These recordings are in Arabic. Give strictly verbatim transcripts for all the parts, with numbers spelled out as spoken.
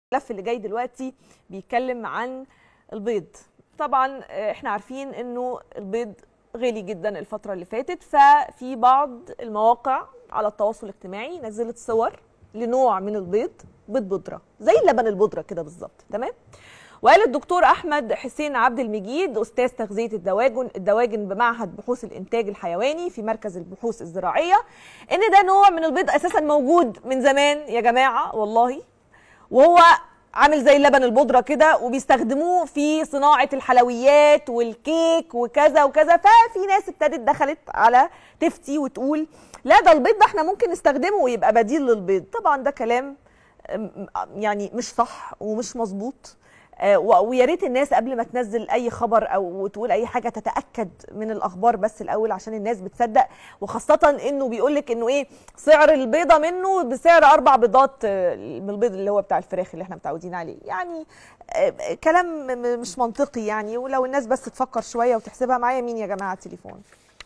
الملف اللي جاي دلوقتي بيتكلم عن البيض. طبعا احنا عارفين انه البيض غالي جدا الفترة اللي فاتت، ففي بعض المواقع على التواصل الاجتماعي نزلت صور لنوع من البيض، بيض بودرة زي اللبن البودرة كده بالظبط. تمام. وقال الدكتور احمد حسين عبد المجيد استاذ تغذية الدواجن الدواجن بمعهد بحوث الانتاج الحيواني في مركز البحوث الزراعية ان ده نوع من البيض اساسا موجود من زمان يا جماعة والله، وهو عامل زي اللبن البودرة كده وبيستخدموه في صناعة الحلويات والكيك وكذا وكذا. ففي ناس ابتدت دخلت على تفتي وتقول لا ده البيض ده احنا ممكن نستخدمه ويبقى بديل للبيض. طبعا ده كلام يعني مش صح ومش مظبوط، ويا ريت الناس قبل ما تنزل اي خبر او تقول اي حاجه تتاكد من الاخبار بس الاول، عشان الناس بتصدق، وخاصه انه بيقول لك انه ايه سعر البيضه منه بسعر اربع بيضات من البيض اللي هو بتاع الفراخ اللي احنا متعودين عليه. يعني كلام مش منطقي يعني، ولو الناس بس تفكر شويه وتحسبها. معايا مين يا جماعه التليفون؟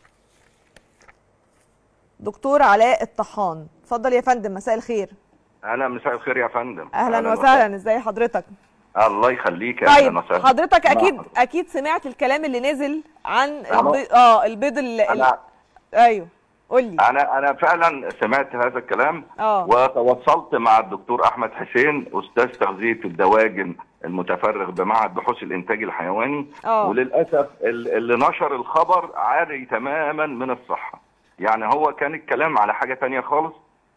دكتور علاء الطحان، اتفضل يا فندم. مساء الخير. اهلا، مساء الخير يا فندم. اهلا, أهلاً وسهلا. ازي حضرتك؟ الله يخليك. طيب حضرتك اكيد حضرتك. اكيد سمعت الكلام اللي نزل عن البيض اه البيض اللي أنا... ايوه قول لي. انا انا فعلا سمعت هذا الكلام اه وتواصلت مع الدكتور احمد حسين استاذ تغذيه الدواجن المتفرغ بمعهد بحوث الانتاج الحيواني اه وللاسف اللي نشر الخبر عاري تماما من الصحه. يعني هو كان الكلام على حاجه ثانيه خالص،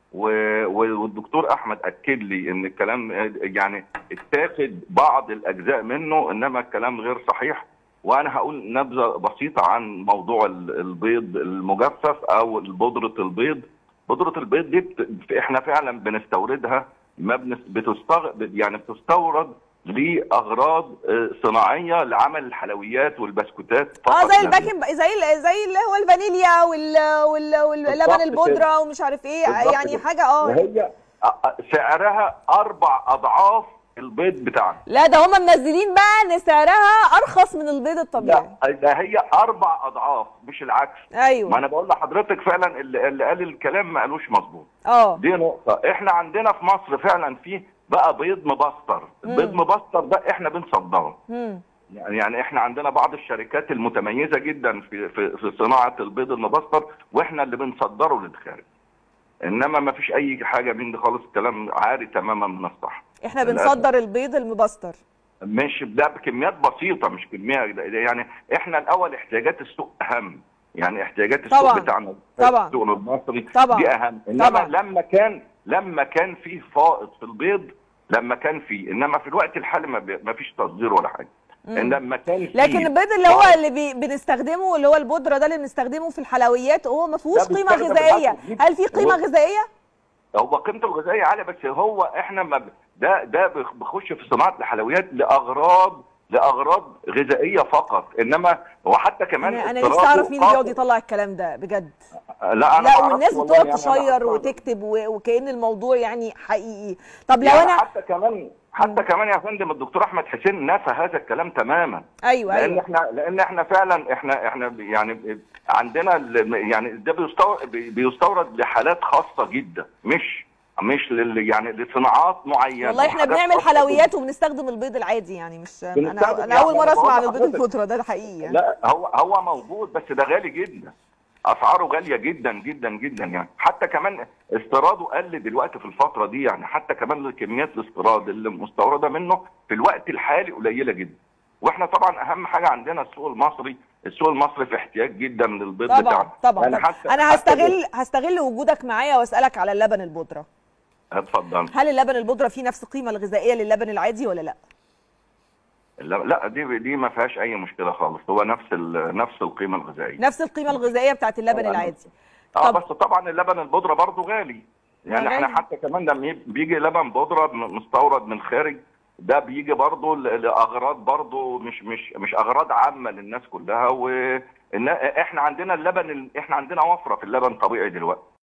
والدكتور احمد اكد لي ان الكلام يعني اتاخد بعض الاجزاء منه، انما الكلام غير صحيح. وانا هقول نبذه بسيطه عن موضوع البيض المجفف او بودره البيض. بودره البيض دي احنا فعلا بنستوردها، ما بتستغرب يعني بتستورد لاغراض صناعيه لعمل الحلويات والبسكوتات فقط. اه زي الباكن زي زي اللي هو الفانيليا واللبن البودره ومش عارف ايه يعني حاجه اه وهي سعرها اربع اضعاف البيض بتاعنا. لا ده هم منزلين بقى ان سعرها ارخص من البيض الطبيعي. لا ده هي اربع اضعاف مش العكس. ايوه ما انا بقول لحضرتك فعلا اللي, اللي قال الكلام ما قالوش مظبوط. اه دي نقطه. احنا عندنا في مصر فعلا في بقى بيض مبستر. البيض مبستر ده احنا بنصدره. امم يعني يعني احنا عندنا بعض الشركات المتميزه جدا في في, في صناعه البيض المبستر، واحنا اللي بنصدره للخارج. انما ما فيش اي حاجه من دي خالص، الكلام عاري تماما من الصح. احنا بنصدر البيض المبستر مش ده بكميات بسيطه، مش كميه. يعني احنا الاول احتياجات السوق اهم، يعني احتياجات السوق طبعًا. بتاعنا طبعًا. السوق المصري طبعًا. دي اهم. انما طبعًا. لما كان لما كان في فائض في البيض، لما كان فيه، انما في الوقت الحالي ما فيش تصدير ولا حاجه. إن لما كان لكن البيض اللي هو اللي بي بنستخدمه اللي هو البودره ده اللي بنستخدمه في الحلويات هو ما فيهوش قيمه غذائيه. هل في قيمه غذائيه؟ هو قيمته الغذائيه عاليه، بس هو احنا ما ده ده بيخش في صناعه الحلويات لاغراض لاغراض غذائيه فقط. انما هو حتى كمان انا, أنا نفسي اعرف مين اللي بيقعد يطلع الكلام ده بجد. لا انا لا والناس بتقعد يعني تشير وتكتب وكأن الموضوع يعني حقيقي. طب لو يعني انا حتى كمان حتى م. كمان يا فندم الدكتور احمد حسين نفى هذا الكلام تماما. ايوه لان ايوه احنا لان احنا فعلا احنا احنا يعني عندنا يعني ده بيستورد بيستورد لحالات خاصه جدا، مش مش لل يعني لصناعات معينه. والله احنا بنعمل حلويات وبنستخدم البيض العادي يعني، مش انا انا يعني اول مره اسمع عن البيض البودره ده حقيقي يعني. لا هو هو موجود، بس ده غالي جدا، اسعاره غاليه جدا جدا جدا يعني. حتى كمان استيراده قل دلوقتي في الفتره دي، يعني حتى كمان كميات الاستيراد اللي مستورده منه في الوقت الحالي قليله جدا. واحنا طبعا اهم حاجه عندنا السوق المصري، السوق المصري في احتياج جدا من البيض طبعا بتاعنا. طبعا يعني حتى انا هستغل حتى هستغل وجودك معايا واسالك على اللبن البودره. اتفضل. هل اللبن البودره فيه نفس القيمه الغذائيه للبن العادي ولا لا؟ لا لا دي دي ما فيهاش اي مشكله خالص، هو نفس نفس القيمه الغذائيه. نفس القيمه الغذائيه بتاعت اللبن العادي. اه بس طبعا اللبن البودره برضه غالي. يعني غالي. احنا حتى كمان لما بيجي لبن بودره مستورد من الخارج، ده بيجي برضه لاغراض برضه مش مش مش اغراض عامه للناس كلها. واحنا عندنا اللبن احنا عندنا وفره في اللبن طبيعي دلوقتي.